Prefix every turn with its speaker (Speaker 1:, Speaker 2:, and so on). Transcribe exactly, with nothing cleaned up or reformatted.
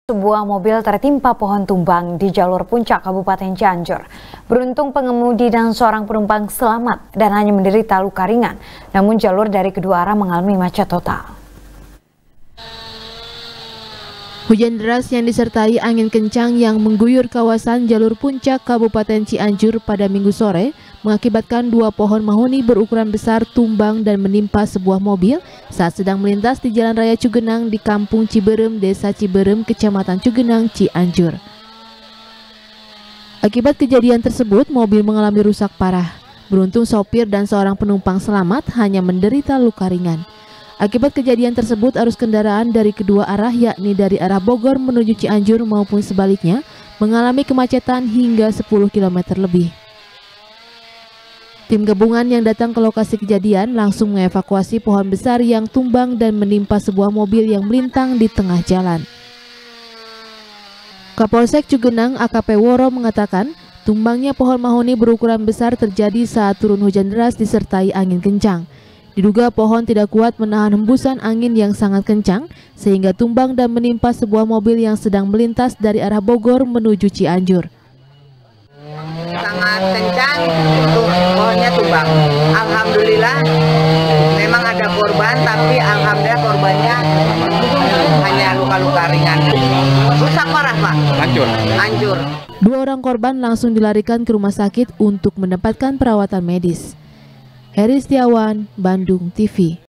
Speaker 1: Sebuah mobil tertimpa pohon tumbang di jalur puncak Kabupaten Cianjur. Beruntung pengemudi dan seorang penumpang selamat dan hanya menderita luka ringan. Namun jalur dari kedua arah mengalami macet total.
Speaker 2: Hujan deras yang disertai angin kencang yang mengguyur kawasan jalur puncak Kabupaten Cianjur pada Minggu sore mengakibatkan dua pohon mahoni berukuran besar tumbang dan menimpa sebuah mobil saat sedang melintas di Jalan Raya Cugenang di Kampung Ciberem, Desa Ciberem, Kecamatan Cugenang, Cianjur. Akibat kejadian tersebut, mobil mengalami rusak parah. Beruntung sopir dan seorang penumpang selamat, hanya menderita luka ringan. Akibat kejadian tersebut, arus kendaraan dari kedua arah, yakni dari arah Bogor menuju Cianjur maupun sebaliknya, mengalami kemacetan hingga sepuluh kilometer lebih. Tim gabungan yang datang ke lokasi kejadian langsung mengevakuasi pohon besar yang tumbang dan menimpa sebuah mobil yang melintang di tengah jalan. Kapolsek Cugenang A K P Woro mengatakan, tumbangnya pohon mahoni berukuran besar terjadi saat turun hujan deras disertai angin kencang. Diduga pohon tidak kuat menahan hembusan angin yang sangat kencang sehingga tumbang dan menimpa sebuah mobil yang sedang melintas dari arah Bogor menuju Cianjur.
Speaker 3: Sangat kencang, itu pohonnya tumbang. Alhamdulillah memang ada korban, tapi alhamdulillah korbannya hanya luka-luka ringan. Rusak parah, Pak. Hancur. Hancur.
Speaker 2: Dua orang korban langsung dilarikan ke rumah sakit untuk mendapatkan perawatan medis. Heri Setiawan, Bandung T V.